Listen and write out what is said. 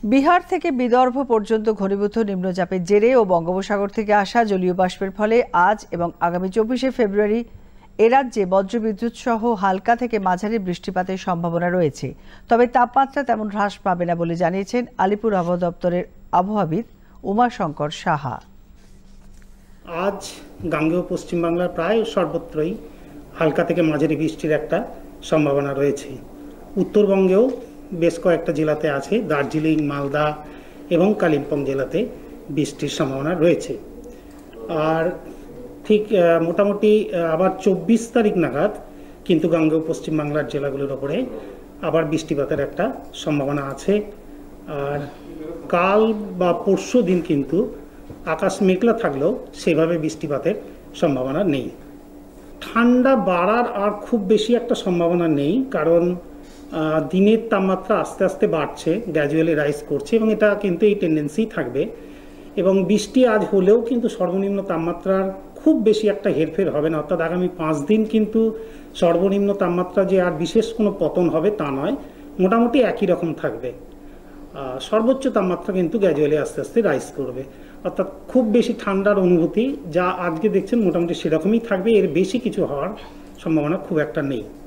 বিহার থেকে বিদর্ভ পর্যন্ত ঘনীভূত নিম্নচাপের জেরে ও বঙ্গোপসাগর থেকে আসা জলীয় বাষ্পের ফলে আজ এবং আগামী ২৪শে ফেব্রুয়ারি এ রাজ্যে বজ্রবিদ্যুৎ সহ হালকা থেকে মাঝারি বৃষ্টিপাতের সম্ভাবনা রয়েছে। তবে তাপমাত্রা তেমন হ্রাস পাবে না বলে জানিয়েছেন আলিপুর আবহাওয়া দপ্তরের আবহাওয়াবিদ উমাশঙ্কর সাহা। আজ গাঙ্গেয় পশ্চিমবাংলার প্রায় সর্বত্রই হালকা থেকে মাঝারি বৃষ্টির একটা সম্ভাবনা রয়েছে। উত্তরবঙ্গেও বেশ কয়েকটা জেলাতে আছে, দার্জিলিং, মালদা এবং কালিম্পং জেলাতে বৃষ্টির সম্ভাবনা রয়েছে। আর ঠিক মোটামুটি আবার ২৪ তারিখ নাগাদ কিন্তু গাঙ্গেয় পশ্চিমবাংলার জেলাগুলোর ওপরে আবার বৃষ্টিপাতের একটা সম্ভাবনা আছে। আর কাল বা পরশু দিন কিন্তু আকাশ মেঘলা থাকলেও সেভাবে বৃষ্টিপাতের সম্ভাবনা নেই। ঠান্ডা বাড়ার আর খুব বেশি একটা সম্ভাবনা নেই, কারণ দিনের তাপমাত্রা আস্তে আস্তে বাড়ছে, গ্র্যাজুয়ালি রাইজ করছে এবং এটা কিন্তু এই টেন্ডেন্সি থাকবে। এবং বৃষ্টি আজ হলেও কিন্তু সর্বনিম্ন তাপমাত্রার খুব বেশি একটা হেরফের হবে না, অর্থাৎ আগামী 5 দিন কিন্তু সর্বনিম্ন তাপমাত্রা যে আর বিশেষ কোনো পতন হবে তা নয়, মোটামুটি একই রকম থাকবে। সর্বোচ্চ তাপমাত্রা কিন্তু গ্র্যাজুয়ালি আস্তে আস্তে রাইজ করবে, অর্থাৎ খুব বেশি ঠান্ডার অনুভূতি যা আজকে দেখছেন মোটামুটি সেরকমই থাকবে, এর বেশি কিছু হওয়ার সম্ভাবনা খুব একটা নেই।